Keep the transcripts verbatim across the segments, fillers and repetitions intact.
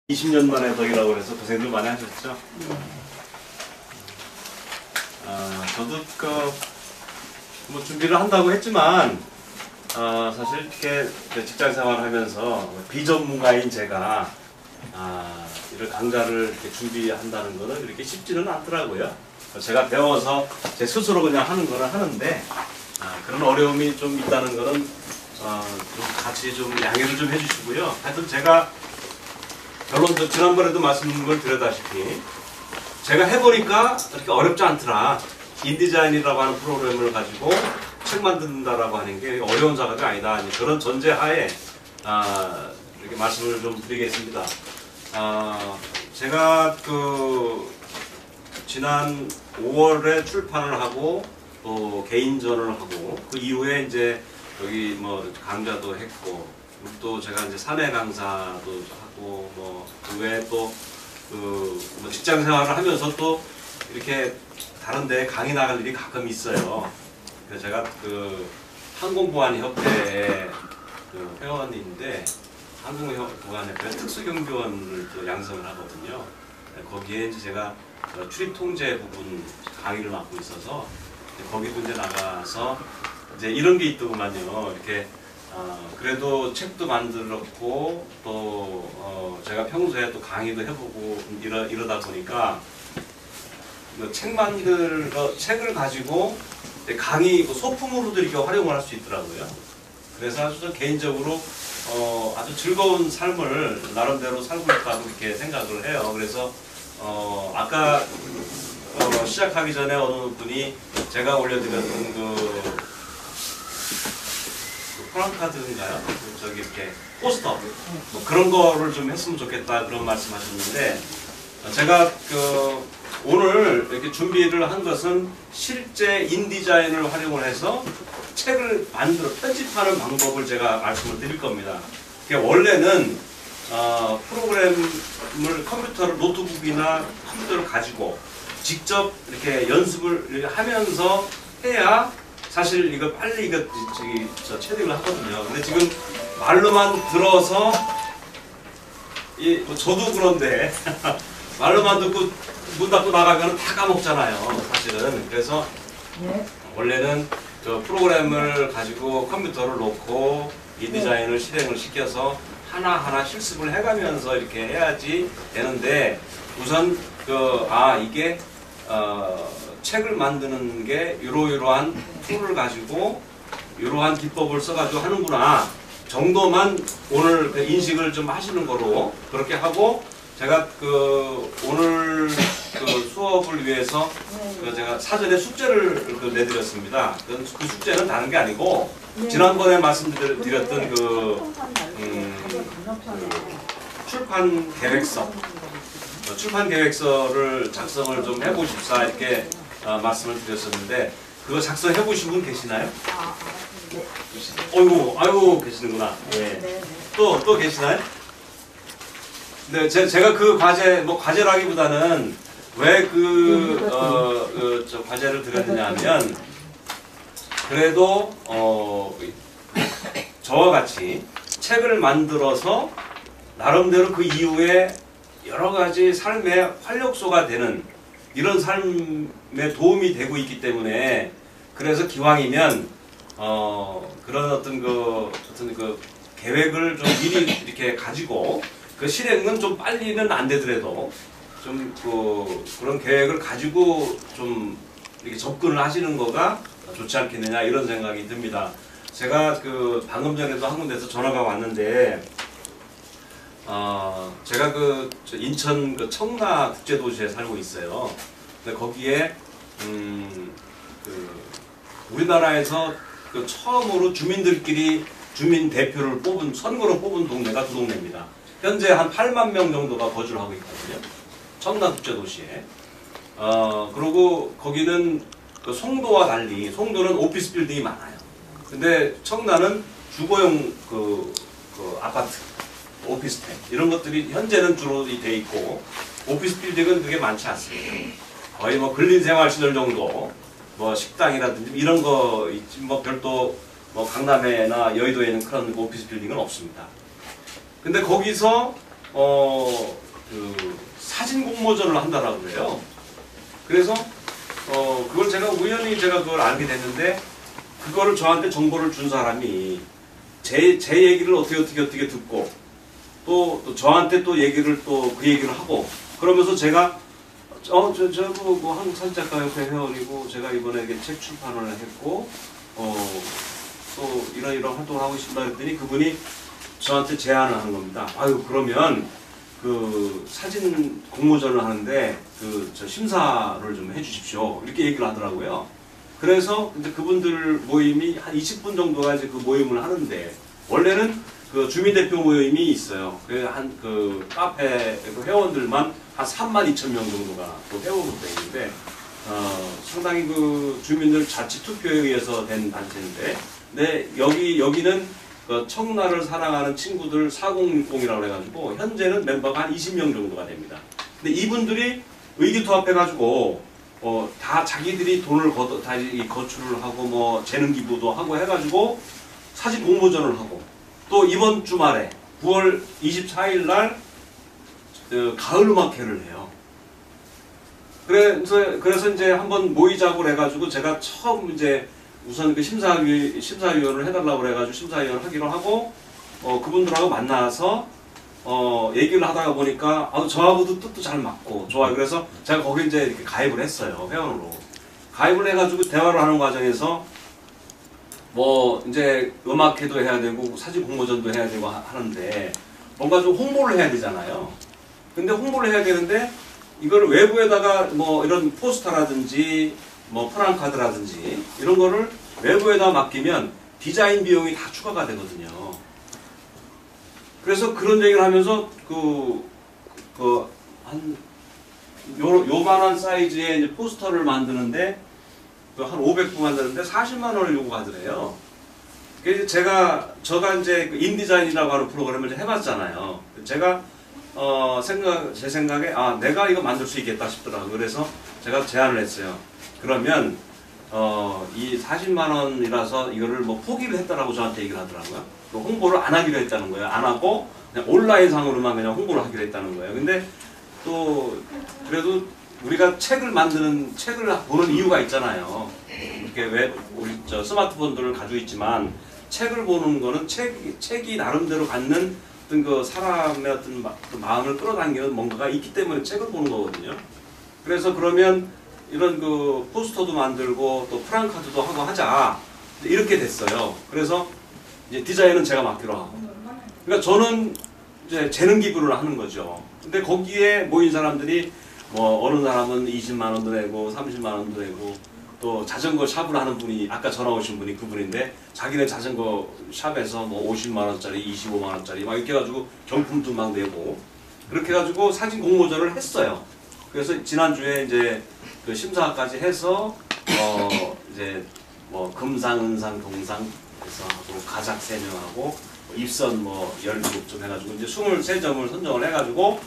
이십 년 만에 덕이라고 해서 고생들 많이 하셨죠? 아, 저도 그 뭐 준비를 한다고 했지만 아, 사실 이렇게 직장 생활하면서 비전문가인 제가 아, 이런 강좌를 이렇게 준비한다는 거는 그렇게 쉽지는 않더라고요. 제가 배워서 제 스스로 그냥 하는 거는 하는데 아, 그런 어려움이 좀 있다는 거는 어, 좀 같이 좀 양해를 좀 해주시고요. 하여튼 제가 결론도 지난번에도 말씀드린 걸 드렸다시피 제가 해보니까 이렇게 어렵지 않더라. 인디자인이라고 하는 프로그램을 가지고 책 만든다라고 하는 게 어려운 작업이 아니다. 그런 전제하에 아, 이렇게 말씀을 좀 드리겠습니다. 아, 제가 그 지난 오월에 출판을 하고 또 개인전을 하고 그 이후에 이제 여기 뭐 강좌도 했고 또 제가 이제 사내 강사도 하고 뭐 그 외에 또 그 뭐 직장 생활을 하면서 또 이렇게 다른데 강의 나갈 일이 가끔 있어요. 그래서 제가 그 항공보안협회의 그 회원인데 항공보안협회 특수경비원을 또 양성을 하거든요. 거기에 이제 제가 출입 통제 부분 강의를 맡고 있어서 거기도 이제 나가서 이제 이런 게 있더구만요. 이렇게 어, 그래도 책도 만들었고 또 어, 제가 평소에 또 강의도 해보고 이러, 이러다 보니까 책 만들 책을 가지고 강의 소품으로도 이렇게 활용을 할 수 있더라고요. 그래서 아주 저 개인적으로 어, 아주 즐거운 삶을 나름대로 살고 있다고 이렇게 생각을 해요. 그래서 어, 아까 어, 시작하기 전에 어느 분이 제가 올려드렸던 그 프랑카드인가요? 저기 이렇게 포스터 뭐 그런 거를 좀 했으면 좋겠다 그런 말씀하셨는데 제가 그 오늘 이렇게 준비를 한 것은 실제 인디자인을 활용을 해서 책을 만들어 편집하는 방법을 제가 말씀을 드릴 겁니다. 원래는 어, 프로그램을 컴퓨터를 노트북이나 컴퓨터를 가지고 직접 이렇게 연습을 하면서 해야 사실 이거 빨리 이거 저기 저 체득을 하거든요. 근데 지금 말로만 들어서 이 뭐 저도 그런데 말로만 듣고 문 닫고 나가면 다 까먹잖아요. 사실은. 그래서 원래는 저 프로그램을 가지고 컴퓨터를 놓고 이 디자인을 실행을 시켜서 하나하나 실습을 해가면서 이렇게 해야지 되는데 우선 그 아 이게 어 책을 만드는 게 이러이러한 툴을 가지고 이러한 기법을 써가지고 하는구나 정도만 오늘 그 인식을 좀 하시는 거로 그렇게 하고 제가 그 오늘 그 수업을 위해서 그 제가 사전에 숙제를 그 내드렸습니다. 그 숙제는 다른 게 아니고 지난번에 말씀드렸던 그, 음, 그 출판 계획서 출판 계획서를 작성을 좀 해보십사 이렇게 어, 말씀을 드렸었는데 그거 작성해 보신 분 계시나요? 아, 네. 어이구, 아이고 계시는구나. 네. 또, 또 계시나요? 네, 제, 제가 그 과제, 뭐 과제라기보다는 왜 그, 어, 그, 저 과제를 드렸느냐 하면 그래도, 어, 저와 같이 책을 만들어서 나름대로 그 이후에 여러 가지 삶의 활력소가 되는 이런 삶에 도움이 되고 있기 때문에 그래서 기왕이면 어 그런 어떤 그 어떤 그 계획을 좀 미리 이렇게 가지고 그 실행은 좀 빨리는 안 되더라도 좀 그 그런 계획을 가지고 좀 이렇게 접근을 하시는 거가 좋지 않겠느냐 이런 생각이 듭니다. 제가 그 방금 전에도 한 군데서 전화가 왔는데 어, 제가 그 인천 그 청라 국제도시에 살고 있어요. 근데 거기에 음, 그 우리나라에서 그 처음으로 주민들끼리 주민 대표를 뽑은 선거로 뽑은 동네가 그 동네입니다. 현재 한 팔만 명 정도가 거주를 하고 있거든요. 청라 국제도시에. 어, 그리고 거기는 그 송도와 달리 송도는 오피스 빌딩이 많아요. 근데 청라는 주거용 그, 그 아파트. 오피스텔 이런 것들이 현재는 주로 돼 있고 오피스 빌딩은 그게 많지 않습니다. 거의 뭐 근린생활시설 정도 뭐 식당이라든지 이런 거 있지 뭐 별도 뭐 강남에나 여의도에는 그런 오피스 빌딩은 없습니다. 근데 거기서 어 공모전을 한다라고 그래요. 그래서 어 그걸 제가 우연히 제가 그걸 알게 됐는데, 그거를 저한테 정보를 준 사람이 제, 제 얘기를 어떻게 어떻게 어떻게 듣고 또, 또 저한테 또 얘기를 또 그 얘기를 하고, 그러면서 제가 어, 저, 저, 뭐, 뭐 한국 사진작가협회 회원이고 제가 이번에 이게 책 출판을 했고 어, 또 이런 이런 활동을 하고 있습니다 했더니 그분이 저한테 제안을 하는 겁니다. 아유, 그러면 그 사진 공모전을 하는데 그 저 심사를 좀 해주십시오, 이렇게 얘기를 하더라고요. 그래서 이제 그분들 모임이 한 이십 분 정도가 이제 그 모임을 하는데, 원래는 그 주민대표 모임이 있어요. 그 한 그 카페 그 회원들만 한 삼만 이천 명 정도가 또 회원으로 되어 있는데, 어, 상당히 그 주민들 자치 투표에 의해서 된 단체인데, 근데 여기 여기는 그 청라를 사랑하는 친구들 사공육공이라고 해가지고 현재는 멤버가 한 이십 명 정도가 됩니다. 근데 이분들이 의기투합해가지고 어, 다 자기들이 돈을 거, 다 거출을 하고 뭐 재능 기부도 하고 해가지고 사진 공모전을 하고, 또 이번 주말에 구월 이십사일 날 어, 가을 음악회를 해요. 그래서 그래서 이제 한번 모이자고 해가지고 제가 처음 이제 우선 그 심사위 심사위원을 해달라고 해가지고 심사위원을 하기로 하고, 어, 그분들하고 만나서 어, 얘기를 하다가 보니까 아, 저하고도 뜻도 잘 맞고 좋아요. 그래서 제가 거기 이제 이렇게 가입을 했어요, 회원으로. 가입을 해가지고 대화를 하는 과정에서 뭐 이제 음악회도 해야 되고 사진 공모전도 해야 되고 하, 하는데 뭔가 좀 홍보를 해야 되잖아요. 근데 홍보를 해야 되는데 이걸 외부에다가 뭐 이런 포스터라든지 뭐 프랑카드라든지 이런 거를 외부에다 맡기면 디자인 비용이 다 추가가 되거든요. 그래서 그런 얘기를 하면서 그, 그, 한, 요, 요만한 사이즈의 이제 포스터를 만드는데, 그 한 오백 부 만드는데 사십만 원을 요구하더래요. 그래서 제가, 저가 이제 그 인디자인이라고 하는 프로그램을 이제 해봤잖아요. 제가, 어, 생각, 제 생각에, 아, 내가 이거 만들 수 있겠다 싶더라고요. 그래서 제가 제안을 했어요. 그러면, 어, 이 사십만 원이라서 이거를 뭐 포기를 했다라고 저한테 얘기를 하더라고요. 홍보를 안 하기로 했다는 거예요. 안 하고 그냥 온라인 상으로만 그냥 홍보를 하기로 했다는 거예요. 근데 또 그래도 우리가 책을 만드는 책을 보는 이유가 있잖아요. 이렇게 왜 우리 저 스마트폰들을 가지고 있지만 책을 보는 거는 책 책이 나름대로 갖는 어떤 그 사람의 어떤 마, 그 마음을 끌어당기는 뭔가가 있기 때문에 책을 보는 거거든요. 그래서 그러면 이런 그 포스터도 만들고 또 프랑카드도 하고 하자, 이렇게 됐어요. 그래서 이제 디자인은 제가 맡기로 하고. 그러니까 저는 이제 재능 기부를 하는 거죠. 근데 거기에 모인 사람들이 뭐 어느 사람은 이십만 원도 내고 삼십만 원도 내고, 또 자전거 샵을 하는 분이 아까 전화 오신 분이 그분인데 자기네 자전거 샵에서 뭐 오십만 원짜리, 이십오만 원짜리 막 이렇게 해가지고 경품도 막 내고, 그렇게 해가지고 사진 공모전을 했어요. 그래서 지난주에 이제 그 심사까지 해서 어 이제 뭐 금상, 은상, 동상 그래서 하고 가작 세 명하고 입선 뭐 열일곱 점 해가지고 이제 이십삼 점을 선정을 해가지고,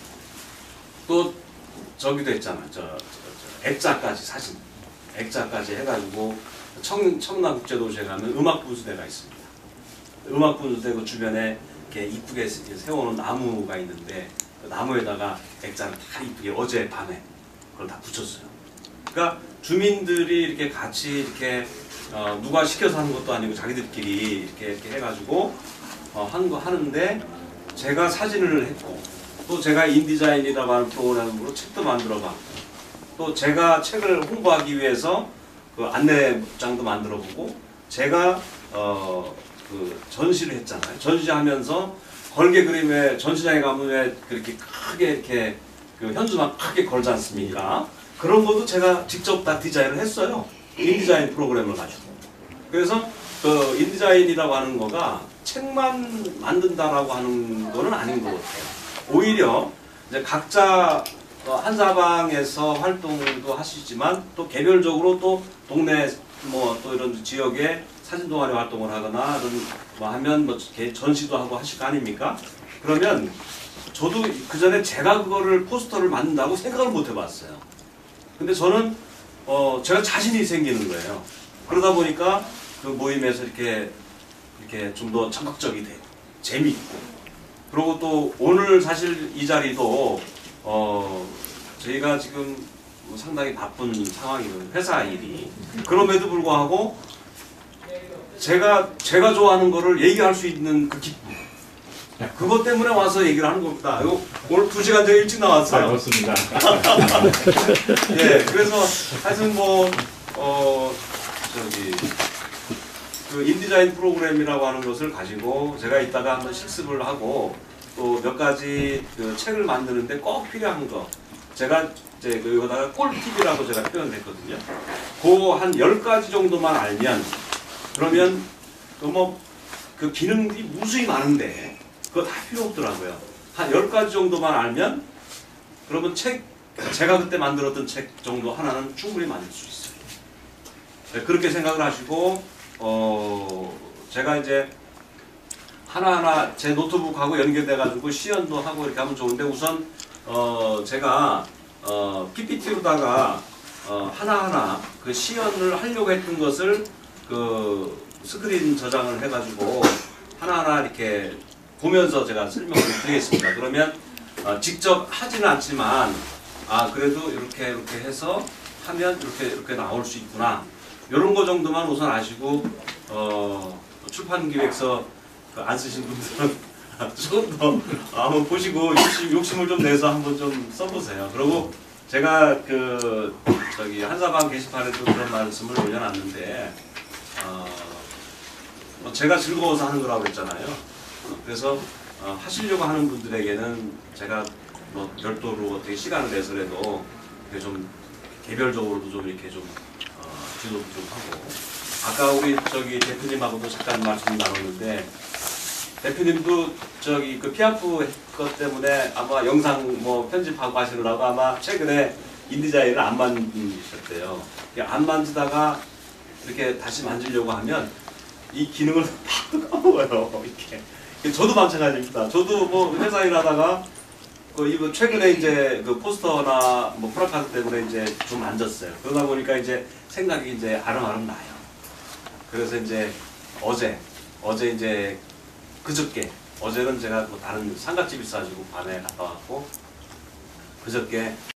또 저기도 했잖아요. 저, 저, 저 액자까지, 사진 액자까지 해가지고 청, 청라국제도시에 가면 음악분수대가 있습니다. 음악분수대 그 주변에 이렇게 이쁘게 세워놓은 나무가 있는데 그 나무에다가 액자를 다 이쁘게 어제 밤에 그걸 다 붙였어요. 그러니까 주민들이 이렇게 같이 이렇게 어, 누가 시켜서 하는 것도 아니고 자기들끼리 이렇게, 이렇게 해가지고 어, 하는 거 하는데, 제가 사진을 했고 또 제가 인디자인이라고 하는 프로그램으로 책도 만들어봤고, 또 제가 책을 홍보하기 위해서 그 안내장도 만들어보고, 제가 어, 그 전시를 했잖아요. 전시하면서 걸개 그림에 전시장에 가면 왜 그렇게 크게 이렇게 그 현수막 크게 걸지 않습니까? 그런 것도 제가 직접 다 디자인을 했어요. 인디자인 프로그램을 가지고. 그래서 그 인디자인이라고 하는 거가 책만 만든다라고 하는 거는 아닌 것 같아요. 오히려 이제 각자 한 사방에서 활동도 하시지만 또 개별적으로 또 동네 뭐 또 이런 지역에 사진 동아리 활동을 하거나 이런 뭐 하면 뭐 전시도 하고 하실 거 아닙니까? 그러면 저도 그 전에 제가 그거를 포스터를 만든다고 생각을 못 해봤어요. 근데 저는 어 제가 자신이 생기는 거예요. 그러다 보니까 그 모임에서 이렇게 이렇게 좀 더 적극적이 되고 재미있고, 그리고 또 오늘 사실 이 자리도 어 저희가 지금 뭐 상당히 바쁜 상황이거든요. 회사 일이. 그럼에도 불구하고 제가 제가 좋아하는 거를 얘기할 수 있는 그 기쁨. 그것 때문에 와서 얘기를 하는 겁니다. 이거 오늘 두 시간 전에 일찍 나왔어요. 그렇습니다. 예, 그래서 하여튼 뭐, 어, 저기, 그 인디자인 프로그램이라고 하는 것을 가지고 제가 이따가 한번 실습을 하고 또 몇 가지 그 책을 만드는데 꼭 필요한 거. 제가 이제 그 여기다가 꿀팁이라고 제가 표현했거든요. 그 한 열 가지 정도만 알면 그러면 그 뭐 그 기능들이 무수히 많은데 그거 다 필요 없더라고요. 한 열 가지 정도만 알면 그러면 책, 제가 그때 만들었던 책 정도 하나는 충분히 만들 수 있어요. 네, 그렇게 생각을 하시고 어, 제가 이제 하나하나 제 노트북하고 연결돼가지고 시연도 하고 이렇게 하면 좋은데 우선 어, 제가 어, 피피티로다가 어, 하나하나 그 시연을 하려고 했던 것을 그 스크린 저장을 해가지고 하나하나 이렇게 보면서 제가 설명을 드리겠습니다. 그러면 어, 직접 하지는 않지만 아 그래도 이렇게 이렇게 해서 하면 이렇게 이렇게 나올 수 있구나 이런 거 정도만 우선 아시고 어, 출판기획서 그 안 쓰신 분들은 조금 더 한번 보시고 욕심, 욕심을 좀 내서 한번 좀 써보세요. 그리고 제가 그 저기 한사방 게시판에도 그런 말씀을 올려놨는데 어, 뭐 제가 즐거워서 하는 거라고 했잖아요. 그래서 어, 하시려고 하는 분들에게는 제가 뭐 별도로 어떻게 시간을 내서라도 이렇게 좀 개별적으로도 좀 이렇게 좀 어, 지도도 좀 하고 아까 우리 저기 대표님하고도 잠깐 말씀 나눴는데 대표님도 저기 그 피아프 것 때문에 아마 영상 뭐 편집하고 하시느라고 아마 최근에 인디자인을 안 만드셨대요. 안 만지다가 이렇게 다시 만지려고 하면 이 기능을 팍 까먹어요. 이렇게. 저도 마찬가지입니다. 저도 뭐 회사 일하다가 그 이거 최근에 이제 그 포스터나 뭐 프라카드 때문에 이제 좀 만졌어요. 그러다 보니까 이제 생각이 이제 아름아름 나요. 그래서 이제 어제 어제 이제 그저께 어제는 제가 뭐 다른 상갓집 있어가지고 밤에 갔다 왔고 그저께